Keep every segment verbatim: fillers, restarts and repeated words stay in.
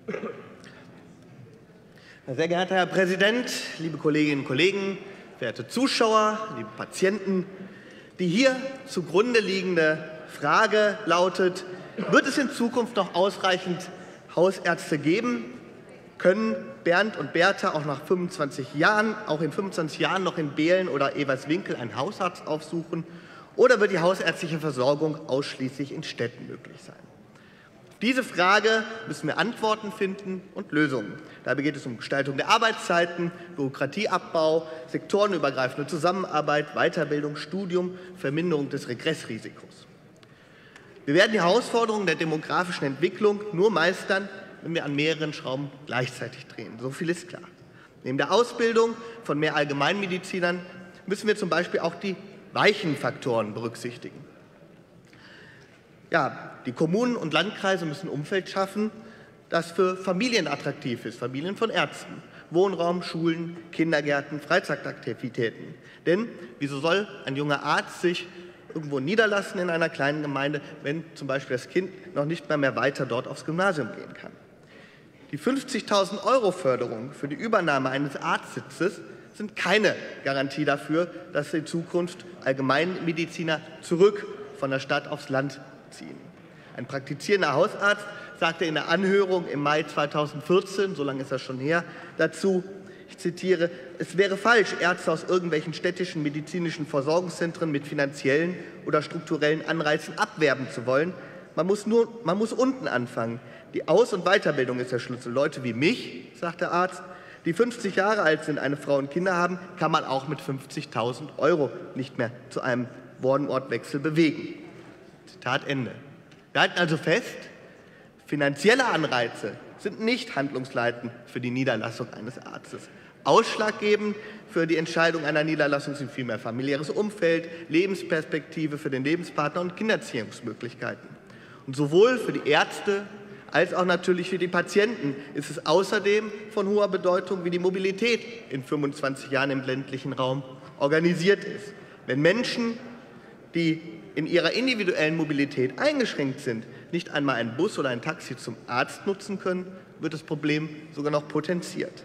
Sehr geehrter Herr Präsident, liebe Kolleginnen und Kollegen, verehrte Zuschauer, liebe Patienten! Die hier zugrunde liegende Frage lautet: Wird es in Zukunft noch ausreichend Hausärzte geben? Können Bernd und Bertha auch nach fünfundzwanzig Jahren, auch in fünfundzwanzig Jahren noch in Behlen oder Eberswinkel einen Hausarzt aufsuchen? Oder wird die hausärztliche Versorgung ausschließlich in Städten möglich sein? Auf diese Frage müssen wir Antworten finden und Lösungen. Dabei geht es um Gestaltung der Arbeitszeiten, Bürokratieabbau, sektorenübergreifende Zusammenarbeit, Weiterbildung, Studium, Verminderung des Regressrisikos. Wir werden die Herausforderungen der demografischen Entwicklung nur meistern, wenn wir an mehreren Schrauben gleichzeitig drehen. So viel ist klar. Neben der Ausbildung von mehr Allgemeinmedizinern müssen wir zum Beispiel auch die weichen Faktoren berücksichtigen. Ja, die Kommunen und Landkreise müssen ein Umfeld schaffen, das für Familien attraktiv ist, Familien von Ärzten, Wohnraum, Schulen, Kindergärten, Freizeitaktivitäten. Denn wieso soll ein junger Arzt sich irgendwo niederlassen in einer kleinen Gemeinde, wenn zum Beispiel das Kind noch nicht mehr, mehr weiter dort aufs Gymnasium gehen kann? Die fünfzigtausend Euro Förderung für die Übernahme eines Arztsitzes sind keine Garantie dafür, dass in Zukunft Allgemeinmediziner zurück von der Stadt aufs Land ziehen. Ein praktizierender Hausarzt sagte in der Anhörung im Mai zweitausendvierzehn, so lange ist das schon her, dazu, ich zitiere: Es wäre falsch, Ärzte aus irgendwelchen städtischen medizinischen Versorgungszentren mit finanziellen oder strukturellen Anreizen abwerben zu wollen. Man muss, nur, man muss unten anfangen. Die Aus- und Weiterbildung ist der Schlüssel. Leute wie mich, sagt der Arzt, die fünfzig Jahre alt sind, eine Frau und Kinder haben, kann man auch mit fünfzigtausend Euro nicht mehr zu einem Wohnortwechsel bewegen. Zitat Ende. Wir halten also fest, finanzielle Anreize sind nicht handlungsleitend für die Niederlassung eines Arztes. Ausschlaggebend für die Entscheidung einer Niederlassung sind vielmehr familiäres Umfeld, Lebensperspektive für den Lebenspartner und Kindererziehungsmöglichkeiten. Und sowohl für die Ärzte als auch natürlich für die Patienten ist es außerdem von hoher Bedeutung, wie die Mobilität in fünfundzwanzig Jahren im ländlichen Raum organisiert ist. Wenn Menschen, die in ihrer individuellen Mobilität eingeschränkt sind, nicht einmal einen Bus oder ein Taxi zum Arzt nutzen können, wird das Problem sogar noch potenziert.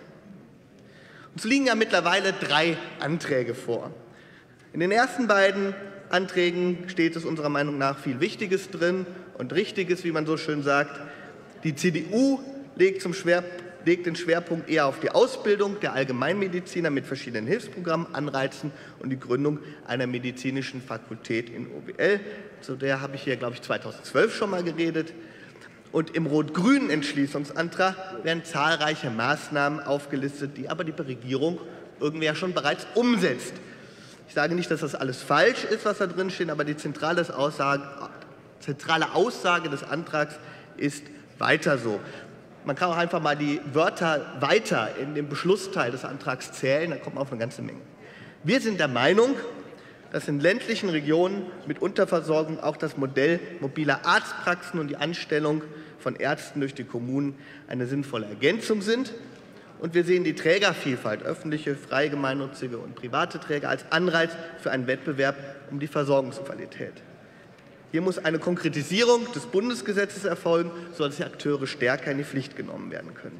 Uns liegen ja mittlerweile drei Anträge vor. In den ersten beiden Anträgen steht es unserer Meinung nach viel Wichtiges drin und Richtiges, wie man so schön sagt. Die C D U legt, zum Schwer, legt den Schwerpunkt eher auf die Ausbildung der Allgemeinmediziner mit verschiedenen Hilfsprogrammen, Anreizen und die Gründung einer medizinischen Fakultät in O B L. Zu der habe ich hier, glaube ich, zweitausendzwölf schon mal geredet. Und im rot-grünen Entschließungsantrag werden zahlreiche Maßnahmen aufgelistet, die aber die Regierung irgendwie ja schon bereits umsetzt. Ich sage nicht, dass das alles falsch ist, was da drin steht, aber die zentrale Aussage, zentrale Aussage des Antrags ist weiter so. Man kann auch einfach mal die Wörter weiter in dem Beschlussteil des Antrags zählen, da kommt man auf eine ganze Menge. Wir sind der Meinung, dass in ländlichen Regionen mit Unterversorgung auch das Modell mobiler Arztpraxen und die Anstellung von Ärzten durch die Kommunen eine sinnvolle Ergänzung sind. Und wir sehen die Trägervielfalt, öffentliche, freie, gemeinnützige und private Träger, als Anreiz für einen Wettbewerb um die Versorgungsqualität. Hier muss eine Konkretisierung des Bundesgesetzes erfolgen, sodass die Akteure stärker in die Pflicht genommen werden können.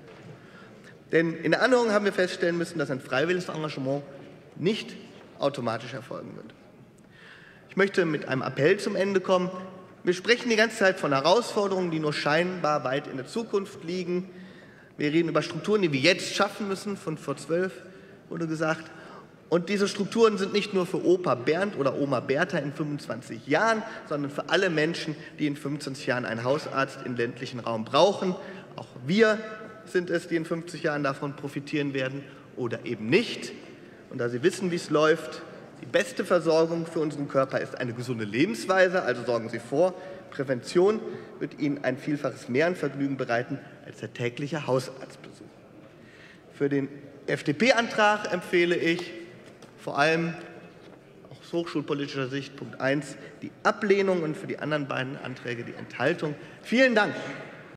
Denn in der Anhörung haben wir feststellen müssen, dass ein freiwilliges Engagement nicht automatisch erfolgen wird. Ich möchte mit einem Appell zum Ende kommen. Wir sprechen die ganze Zeit von Herausforderungen, die nur scheinbar weit in der Zukunft liegen. Wir reden über Strukturen, die wir jetzt schaffen müssen, von vor zwölf wurde gesagt. Und diese Strukturen sind nicht nur für Opa Bernd oder Oma Bertha in fünfundzwanzig Jahren, sondern für alle Menschen, die in fünfundzwanzig Jahren einen Hausarzt im ländlichen Raum brauchen. Auch wir sind es, die in fünfzig Jahren davon profitieren werden oder eben nicht. Und da Sie wissen, wie es läuft, die beste Versorgung für unseren Körper ist eine gesunde Lebensweise, also sorgen Sie vor. Prävention wird Ihnen ein Vielfaches mehr an Vergnügen bereiten als der tägliche Hausarztbesuch. Für den F D P-Antrag empfehle ich vor allem aus hochschulpolitischer Sicht Punkt eins die Ablehnung und für die anderen beiden Anträge die Enthaltung. Vielen Dank.